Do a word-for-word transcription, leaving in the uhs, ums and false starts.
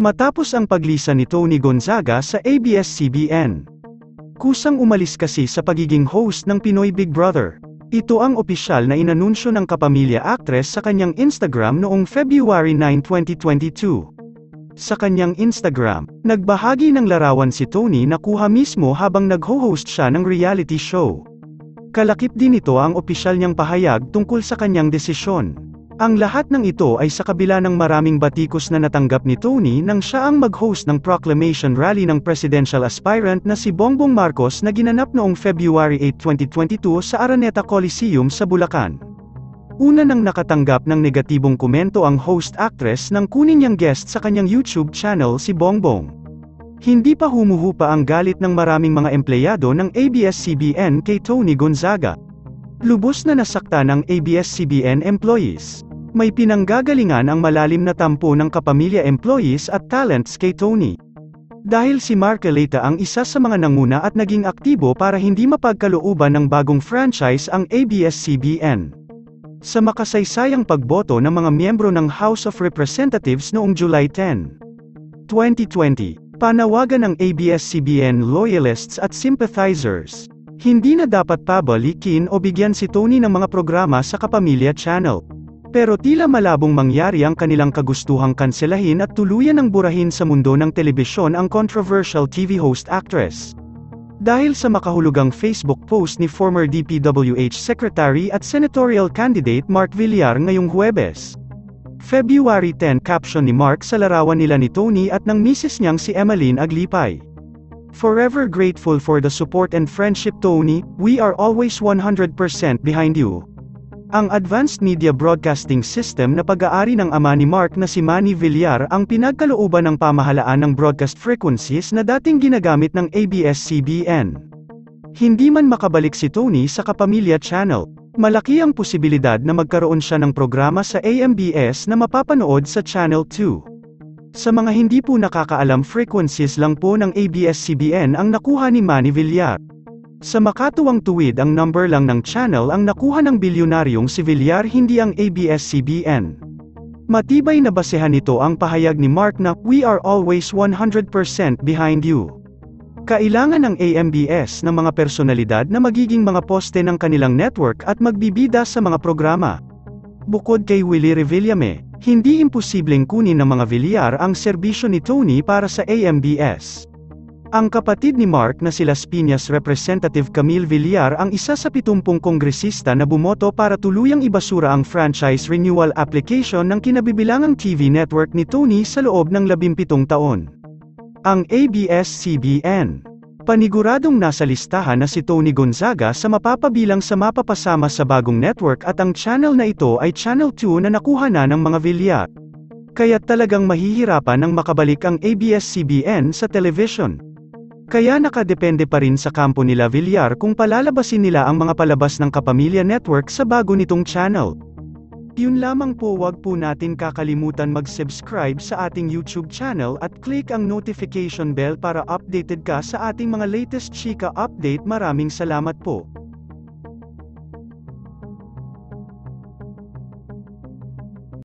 Matapos ang paglisan ni Tony Gonzaga sa A B S C B N. Kusang umalis kasi sa pagiging host ng Pinoy Big Brother. Ito ang opisyal na inanunsyo ng kapamilya actress sa kanyang Instagram noong February nine, twenty twenty-two. Sa kanyang Instagram, nagbahagi ng larawan si Tony na kuha mismo habang nagho-host siya ng reality show. Kalakip din ito ang opisyal niyang pahayag tungkol sa kanyang desisyon. Ang lahat ng ito ay sa kabila ng maraming batikos na natanggap ni Tony nang siya ang mag-host ng proclamation rally ng presidential aspirant na si Bongbong Marcos na ginanap noong February eight, twenty twenty-two sa Araneta Coliseum sa Bulacan. Una nang nakatanggap ng negatibong komento ang host actress nang kunin niyang guest sa kanyang YouTube channel si Bongbong. Hindi pa humuhupa ang galit ng maraming mga empleyado ng A B S C B N kay Tony Gonzaga. Lubos na nasaktan ang A B S C B N employees. May pinanggagalingan ang malalim na tampo ng kapamilya employees at talents kay Tony. Dahil si Mark Caleta ang isa sa mga nanguna at naging aktibo para hindi mapagkalooban ng bagong franchise ang A B S C B N. Sa makasaysayang pagboto ng mga miyembro ng House of Representatives noong July tenth, twenty twenty, panawagan ng A B S C B N loyalists at sympathizers. Hindi na dapat pabalikin o bigyan si Tony ng mga programa sa Kapamilya Channel. Pero tila malabong mangyari ang kanilang kagustuhang kanselahin at tuluyan ng burahin sa mundo ng telebisyon ang controversial T V host actress. Dahil sa makahulugang Facebook post ni former D P W H Secretary at Senatorial candidate Mark Villar ngayong Huwebes. February tenth caption ni Mark sa larawan nila ni Tony at ng misis niyang si Emmeline Aglipay. Forever grateful for the support and friendship Tony, we are always one hundred percent behind you. Ang Advanced Media Broadcasting System na pag-aari ng ama ni Mark na si Manny Villar ang pinagkalooban ng pamahalaan ng broadcast frequencies na dating ginagamit ng A B S C B N. Hindi man makabalik si Tony sa Kapamilya Channel, malaki ang posibilidad na magkaroon siya ng programa sa A M B S na mapapanood sa Channel two. Sa mga hindi po nakakaalam, frequencies lang po ng A B S C B N ang nakuha ni Manny Villar. Sa makatuwang tuwid ang number lang ng channel ang nakuha ng bilyonaryong si Villar, hindi ang A B S C B N. Matibay na basehan nito ang pahayag ni Mark na, we are always one hundred percent behind you. Kailangan ng A M B S ng mga personalidad na magiging mga poste ng kanilang network at magbibida sa mga programa. Bukod kay Willie Revillame, hindi imposibleng kunin ng mga Villar ang serbisyo ni Tony para sa A M B S. Ang kapatid ni Mark na si Las Piñas Representative Camille Villar ang isa sa pitumpung kongresista na bumoto para tuluyang ibasura ang franchise renewal application ng kinabibilangang T V network ni Tony sa loob ng labimpitong taon. Ang A B S C B N. Paniguradong nasa listahan na si Tony Gonzaga sa mapapabilang sa mapapasama sa bagong network at ang channel na ito ay Channel two na nakuha na ng mga Villar. Kaya talagang mahihirapan ng makabalik ang A B S C B N sa television. Kaya nakadepende pa rin sa kampo nila Villar kung palalabasin nila ang mga palabas ng Kapamilya Network sa bago nitong channel. Yun lamang po, wag po natin kakalimutan mag-subscribe sa ating YouTube channel at click ang notification bell para updated ka sa ating mga latest chika update. Maraming salamat po.